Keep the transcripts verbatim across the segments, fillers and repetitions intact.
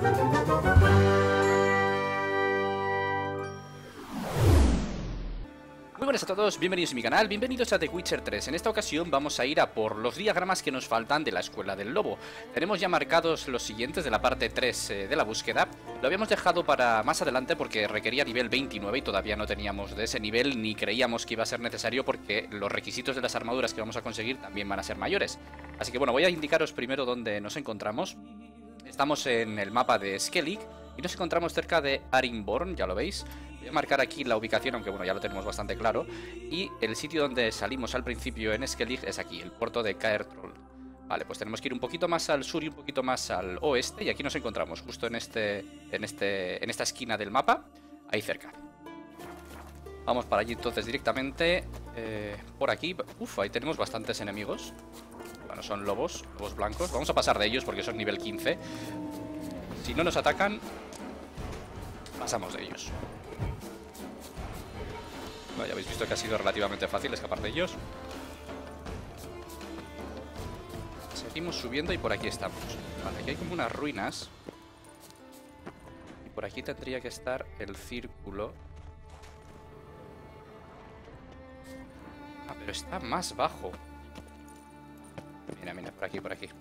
Muy buenas a todos, bienvenidos a mi canal, bienvenidos a The Witcher tres. En esta ocasión vamos a ir a por los diagramas que nos faltan de la Escuela del Lobo. Tenemos ya marcados los siguientes de la parte tres eh, de la búsqueda. Lo habíamos dejado para más adelante porque requería nivel veintinueve y todavía no teníamos de ese nivel, ni creíamos que iba a ser necesario porque los requisitos de las armaduras que vamos a conseguir también van a ser mayores. Así que bueno, voy a indicaros primero dónde nos encontramos. Estamos en el mapa de Skellig y nos encontramos cerca de Arinborn, ya lo veis. Voy a marcar aquí la ubicación, aunque bueno, ya lo tenemos bastante claro. Y el sitio donde salimos al principio en Skellig es aquí, el puerto de Caertroll. Vale, pues tenemos que ir un poquito más al sur y un poquito más al oeste. Y aquí nos encontramos, justo en este, en este, en esta esquina del mapa, ahí cerca. Vamos para allí entonces directamente. eh, Por aquí, uf, ahí tenemos bastantes enemigos. Bueno, son lobos, lobos blancos. Vamos a pasar de ellos porque son nivel quince. Si no nos atacan, pasamos de ellos. Bueno, ya habéis visto que ha sido relativamente fácil escapar de ellos. Seguimos subiendo y por aquí estamos. Vale, aquí hay como unas ruinas. Y por aquí tendría que estar el círculo. Ah, pero está más bajo. Mira, mira, por aquí, por aquí.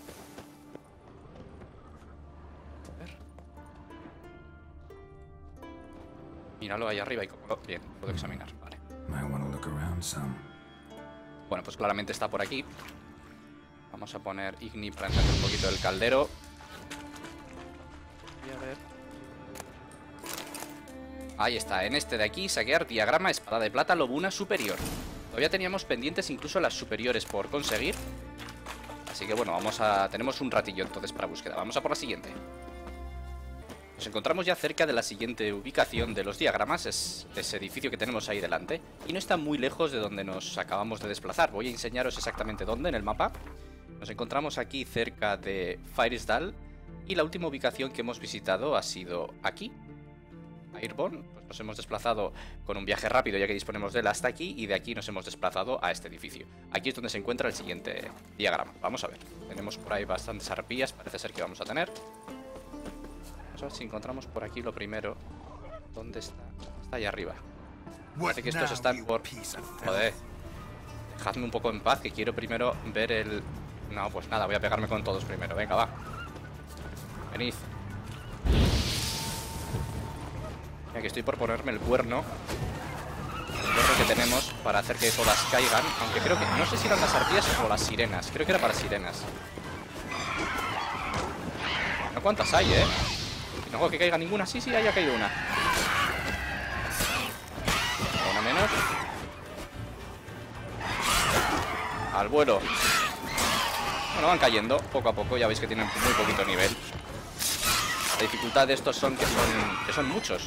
A ver. Míralo ahí arriba y como... Bien, puedo examinar, vale. Bueno, pues claramente está por aquí. Vamos a poner Igni para encender un poquito el caldero. Y a ver... Ahí está, en este de aquí, saquear diagrama, espada de plata, lobuna superior. Todavía teníamos pendientes incluso las superiores por conseguir. Así que bueno, vamos a... tenemos un ratillo entonces para búsqueda. Vamos a por la siguiente. Nos encontramos ya cerca de la siguiente ubicación de los diagramas. Es ese edificio que tenemos ahí delante. Y no está muy lejos de donde nos acabamos de desplazar. Voy a enseñaros exactamente dónde en el mapa. Nos encontramos aquí cerca de Fyresdal. Y la última ubicación que hemos visitado ha sido aquí. Airborne, pues nos hemos desplazado con un viaje rápido ya que disponemos de él hasta aquí y de aquí nos hemos desplazado a este edificio. Aquí es donde se encuentra el siguiente diagrama. Vamos a ver. Tenemos por ahí bastantes arpías, parece ser que vamos a tener. Vamos a ver si encontramos por aquí lo primero. ¿Dónde está? Está ahí arriba. Parece que estos están por... Joder. Dejadme un poco en paz que quiero primero ver el... No, pues nada, voy a pegarme con todos primero. Venga, va. Venid. Que estoy por ponerme el cuerno. El cuerno que tenemos para hacer que todas caigan. Aunque creo que... No sé si eran las arpías o las sirenas. Creo que era para sirenas. No, ¿cuántas hay, eh? No juego que caiga ninguna. Sí, sí, haya caído una. Una menos. Al vuelo. Bueno, van cayendo poco a poco. Ya veis que tienen muy poquito nivel. La dificultad de estos son que son, que son muchos.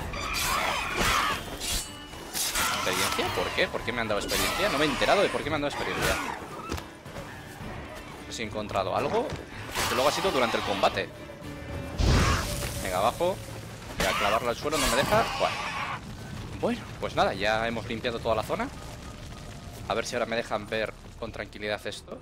¿Experiencia? ¿Por qué? ¿Por qué me han dado experiencia? No me he enterado de por qué me han dado experiencia. No sé si he encontrado algo. Que luego ha sido durante el combate. Venga, abajo. Voy a clavarlo al suelo, no me deja. Bueno. Bueno, pues nada, ya hemos limpiado toda la zona. A ver si ahora me dejan ver con tranquilidad esto.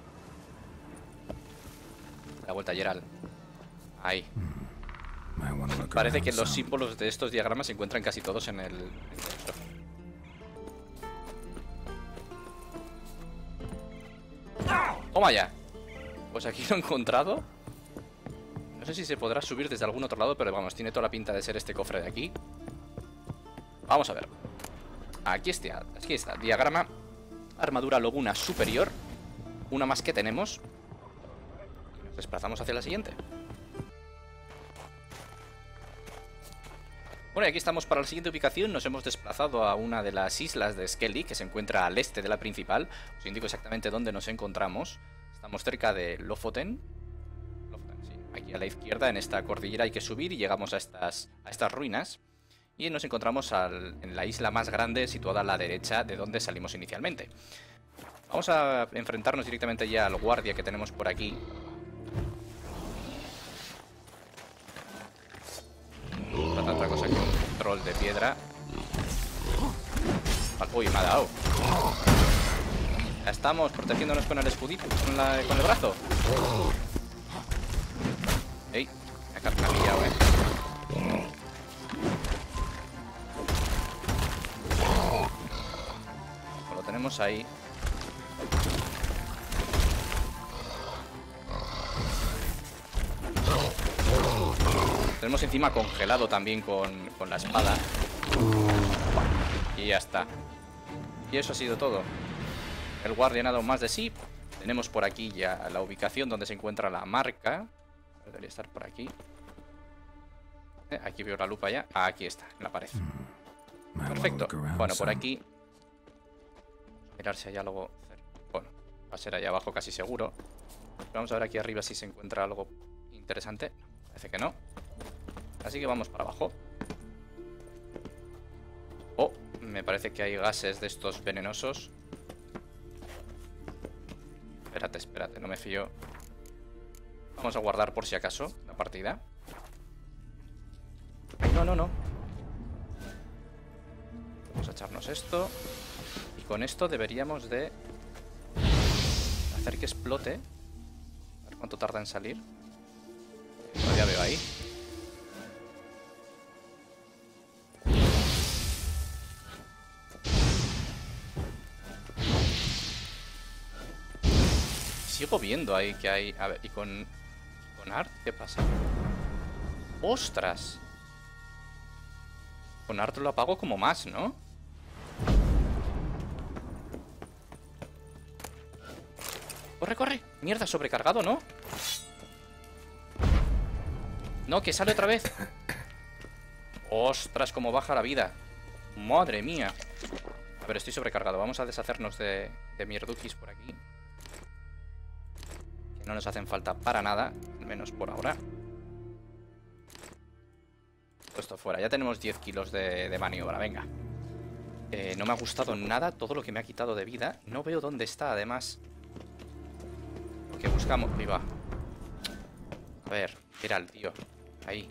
La vuelta a Geralt. Ahí. Parece que los símbolos de estos diagramas se encuentran casi todos en el, en el texto. ¡Toma ya! Pues aquí lo he encontrado. No sé si se podrá subir desde algún otro lado, pero vamos, tiene toda la pinta de ser este cofre de aquí. Vamos a ver. Aquí está, aquí está. Diagrama. Armadura lobuna superior. Una más que tenemos. Y nos desplazamos hacia la siguiente. Bueno, y aquí estamos para la siguiente ubicación. Nos hemos desplazado a una de las islas de Skellig, que se encuentra al este de la principal. Os indico exactamente dónde nos encontramos. Estamos cerca de Lofoten. Lofoten, sí. Aquí a la izquierda, en esta cordillera, hay que subir y llegamos a estas, a estas ruinas. Y nos encontramos al, en la isla más grande, situada a la derecha de donde salimos inicialmente. Vamos a enfrentarnos directamente ya al guardia que tenemos por aquí. No trata otra cosa que un troll de piedra. Uy, me ha dado. Ya estamos protegiéndonos con el escudito, con, la, con el brazo. Ey, Me ha pillado, eh. Pues lo tenemos ahí. Tenemos encima congelado también con, con la espada. Y ya está. Y eso ha sido todo. El guardia ha dado más de sí. Tenemos por aquí ya la ubicación donde se encuentra la marca. Debería estar por aquí. Eh, aquí veo la lupa ya. Ah, aquí está, en la pared. Perfecto. Bueno, por aquí. Mirar si hay algo. Bueno, va a ser allá abajo casi seguro. Vamos a ver aquí arriba si se encuentra algo interesante. Parece que no. Así que vamos para abajo. Oh, me parece que hay gases de estos venenosos. Espérate, espérate, no me fío. Vamos a guardar por si acaso la partida. Ay, no, no, no. Vamos a echarnos esto. Y con esto deberíamos de hacer que explote. A ver cuánto tarda en salir. Todavía veo ahí. Sigo viendo ahí que hay... A ver, ¿y con... con Art qué pasa? ¡Ostras! Con Art lo apago como más, ¿no? ¡Corre, corre! ¡Mierda, sobrecargado, ¿no? No, que sale otra vez. ¡Ostras, cómo baja la vida! ¡Madre mía! A ver, estoy sobrecargado. Vamos a deshacernos de, de mierdukis por aquí. No nos hacen falta para nada, al menos por ahora. Esto fuera, ya tenemos diez kilos de, de maniobra, venga. eh, No me ha gustado nada todo lo que me ha quitado de vida. No veo dónde está, además. Lo que buscamos, ahí va. A ver, era el tío. Ahí.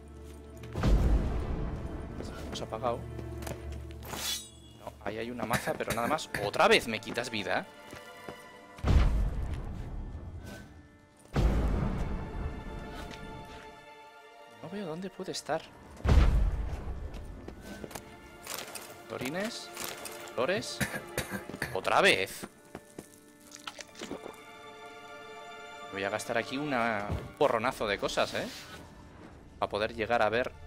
Hemos apagado. No, ahí hay una maza, pero nada más. ¿Otra vez me quitas vida? No veo dónde puede estar. Florines. Flores. ¿Otra vez? Voy a gastar aquí una, un porronazo de cosas, ¿eh? Para poder llegar a ver.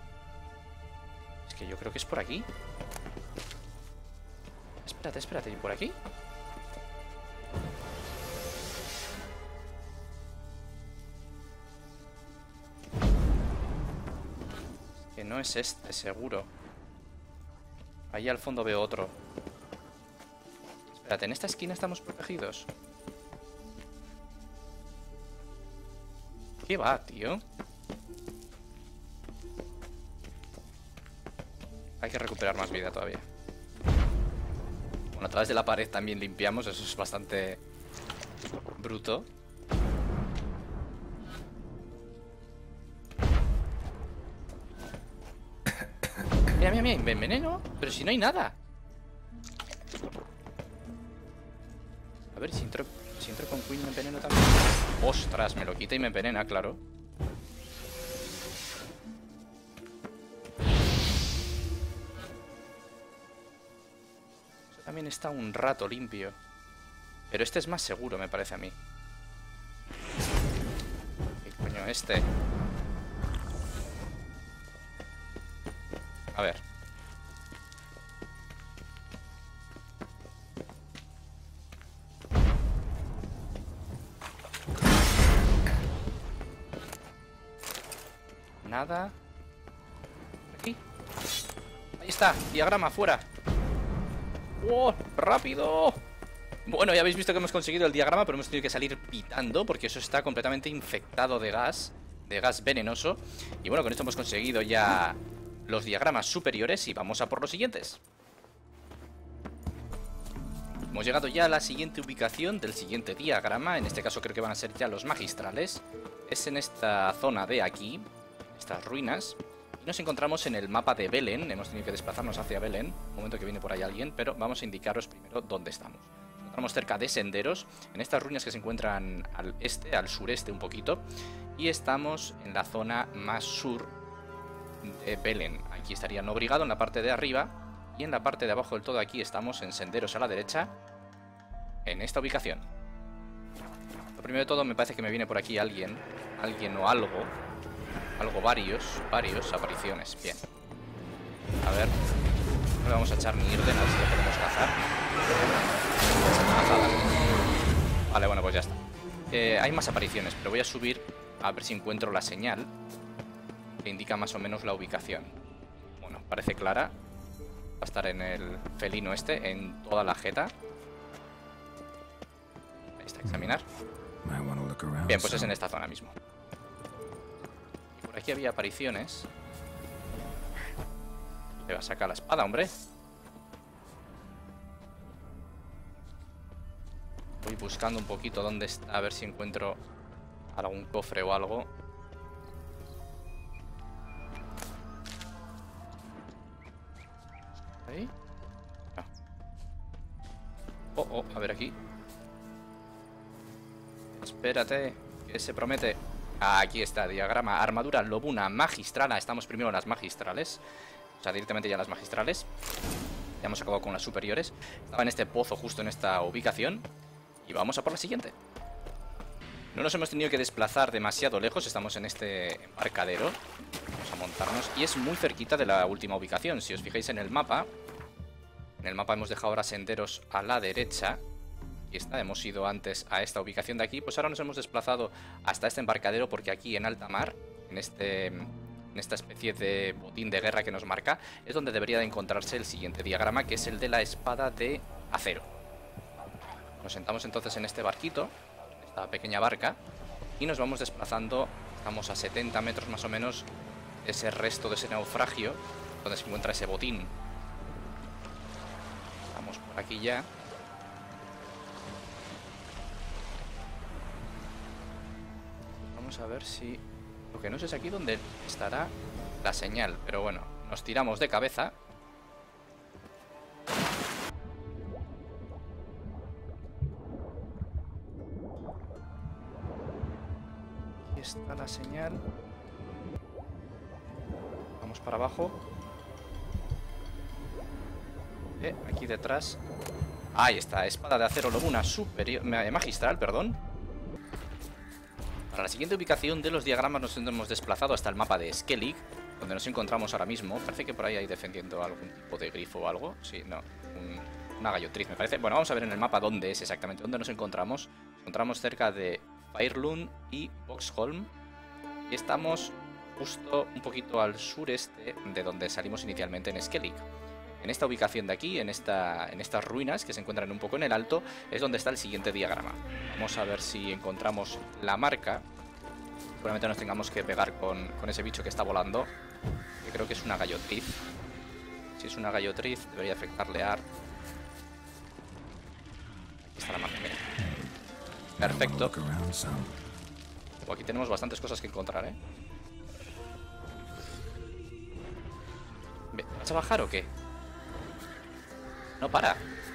Es que yo creo que es por aquí. Espérate, espérate. ¿Y por aquí? Que no es este, seguro. Ahí al fondo veo otro. Espérate, ¿en esta esquina estamos protegidos? ¿Qué va, tío? Hay que recuperar más vida todavía. Bueno, a través de la pared también limpiamos. Eso es bastante bruto. Mira, mira, mira, me enveneno. Pero si no hay nada. A ver, si entro, si entro con Queen me enveneno también. Ostras, me lo quita y me envenena, claro. Eso también está un rato limpio. Pero este es más seguro, me parece a mí. ¿Qué coño este? A ver. Nada. Aquí. Ahí está. Diagrama fuera. ¡Oh! ¡Rápido! Bueno, ya habéis visto que hemos conseguido el diagrama, pero hemos tenido que salir pitando porque eso está completamente infectado de gas. De gas venenoso. Y bueno, con esto hemos conseguido ya los diagramas superiores y vamos a por los siguientes. Hemos llegado ya a la siguiente ubicación del siguiente diagrama. En este caso creo que van a ser ya los magistrales. Es en esta zona de aquí, estas ruinas. Y nos encontramos en el mapa de Belén. Hemos tenido que desplazarnos hacia Belén. Un momento que viene por ahí alguien, pero vamos a indicaros primero dónde estamos. Nos encontramos cerca de senderos, en estas ruinas que se encuentran al este, al sureste un poquito. Y estamos en la zona más sur de Belén. Aquí estaría Nobrigado en la parte de arriba. Y en la parte de abajo del todo aquí estamos en senderos a la derecha. En esta ubicación. Lo primero de todo me parece que me viene por aquí alguien. Alguien o algo. Algo varios. Varios apariciones. Bien. A ver. No le vamos a echar ni Irden, a ver si lo podemos cazar. Vale, bueno, pues ya está. Eh, hay más apariciones, pero voy a subir a ver si encuentro la señal que indica más o menos la ubicación. Bueno, parece clara. Va a estar en el felino este, en toda la jeta. Ahí está, examinar. Bien, pues es en esta zona mismo. Y por aquí había apariciones. Le va a sacar la espada, hombre. Voy buscando un poquito dónde está, a ver si encuentro algún cofre o algo. ¿Ahí? No. Oh, oh, a ver aquí. Espérate, que se promete. Ah, aquí está, diagrama, armadura lobuna magistral. Ah, estamos primero en las magistrales. O sea, directamente ya en las magistrales. Ya hemos acabado con las superiores. Estaba en este pozo, justo en esta ubicación. Y vamos a por la siguiente. No nos hemos tenido que desplazar demasiado lejos. Estamos en este embarcadero. Vamos a montarnos. Y es muy cerquita de la última ubicación. Si os fijáis en el mapa. En el mapa hemos dejado ahora senderos a la derecha. Y está, hemos ido antes a esta ubicación de aquí. Pues ahora nos hemos desplazado hasta este embarcadero. Porque aquí en alta mar, en este... en esta especie de botín de guerra que nos marca, es donde debería de encontrarse el siguiente diagrama, que es el de la espada de acero. Nos sentamos entonces en este barquito, esta pequeña barca, y nos vamos desplazando. Estamos a setenta metros más o menos de ese resto de ese naufragio, donde se encuentra ese botín. Estamos por aquí ya. Vamos a ver si... Lo que no sé es aquí donde estará la señal, pero bueno, nos tiramos de cabeza. Aquí está la señal. Vamos para abajo. Eh, aquí detrás. Ahí está, espada de acero lobuna superior, magistral, perdón. Para la siguiente ubicación de los diagramas nos hemos desplazado hasta el mapa de Skellig, donde nos encontramos ahora mismo. Parece que por ahí hay defendiendo algún tipo de grifo o algo. Sí, no, un, una gallotriz me parece. Bueno, vamos a ver en el mapa dónde es exactamente, dónde nos encontramos. Nos encontramos cerca de Fairlund y Boxholm. Y estamos justo un poquito al sureste de donde salimos inicialmente en Skellig. En esta ubicación de aquí, en, esta, en estas ruinas que se encuentran un poco en el alto, es donde está el siguiente diagrama. Vamos a ver si encontramos la marca. Seguramente nos tengamos que pegar con, con ese bicho que está volando, que creo que es una gallotriz. Si es una gallotriz, debería afectarle a... Aquí está la marca, mira. Perfecto. Oh, aquí tenemos bastantes cosas que encontrar, ¿eh? ¿Vas a bajar o qué? No para.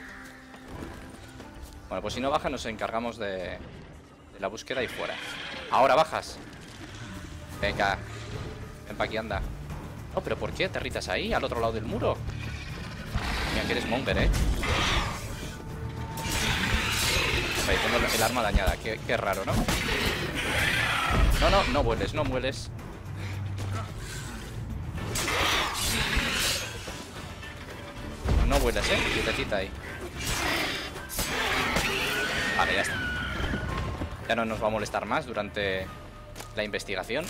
Bueno, pues si no baja nos encargamos de, de la búsqueda y fuera. Ahora bajas. Venga. Ven pa' aquí, anda. No, pero ¿por qué aterrizas ahí, al otro lado del muro? Mira que eres monger, ¿eh? Ahí tengo el arma dañada. Qué, qué raro, ¿no? No, no, no vueles, no vueles. No vuelas, eh, quietecita ahí. Vale, ya está. Ya no nos va a molestar más durante la investigación.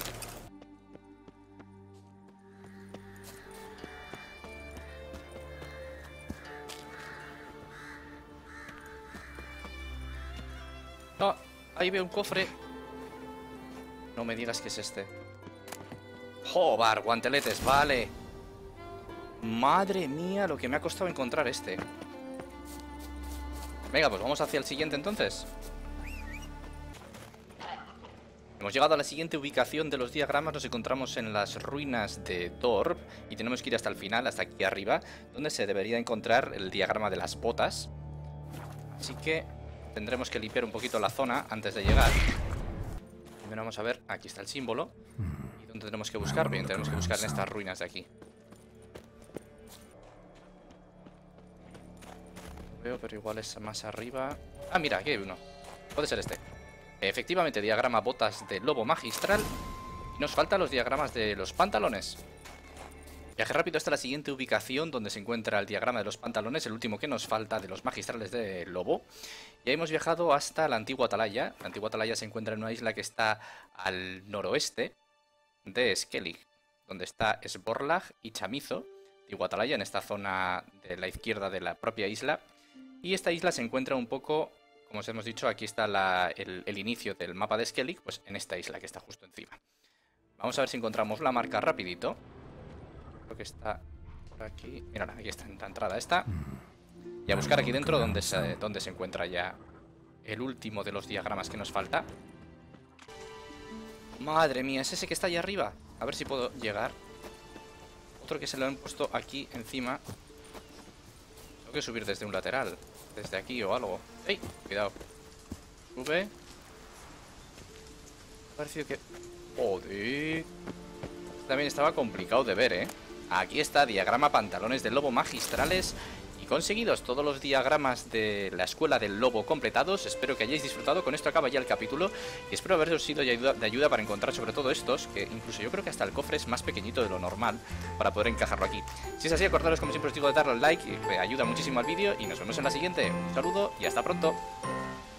No, ahí veo un cofre. No me digas que es este. Joder, guanteletes, vale. Madre mía, lo que me ha costado encontrar este. Venga, pues vamos hacia el siguiente entonces. Hemos llegado a la siguiente ubicación de los diagramas. Nos encontramos en las ruinas de Dorp y tenemos que ir hasta el final, hasta aquí arriba, donde se debería encontrar el diagrama de las botas. Así que tendremos que limpiar un poquito la zona antes de llegar. Primero vamos a ver, aquí está el símbolo. ¿Y dónde tenemos que buscar? Bien, tenemos que buscar en estas ruinas de aquí. No veo, pero igual es más arriba. Ah, mira, aquí hay uno. Puede ser este. Efectivamente, diagrama botas de lobo magistral. Y nos faltan los diagramas de los pantalones. Viaje rápido hasta la siguiente ubicación donde se encuentra el diagrama de los pantalones, el último que nos falta de los magistrales de lobo. Y hemos viajado hasta la antigua atalaya. La antigua atalaya se encuentra en una isla que está al noroeste de Skellig, donde está Sborlag y Chamizo. Antigua atalaya en esta zona de la izquierda de la propia isla. Y esta isla se encuentra un poco, como os hemos dicho, aquí está la, el, el inicio del mapa de Skellig, pues en esta isla que está justo encima. Vamos a ver si encontramos la marca rapidito. Creo que está por aquí. Mírala, aquí está en la entrada esta. Y a buscar aquí dentro donde se, donde se encuentra ya el último de los diagramas que nos falta. Madre mía, es ese que está allá arriba. A ver si puedo llegar. Otro que se lo han puesto aquí encima. Tengo que subir desde un lateral. Desde aquí o algo. ¡Ey! Cuidado. Sube. Ha parecido que... ¡Joder! También estaba complicado de ver, ¿eh? Aquí está, diagrama pantalones del lobo magistrales. Y conseguidos todos los diagramas de la escuela del lobo completados. Espero que hayáis disfrutado. Con esto acaba ya el capítulo. Y espero haberos sido de ayuda, de ayuda para encontrar sobre todo estos. Que incluso yo creo que hasta el cofre es más pequeñito de lo normal para poder encajarlo aquí. Si es así, acordaros como siempre os digo de darle al like. Que ayuda muchísimo al vídeo. Y nos vemos en la siguiente. Un saludo y hasta pronto.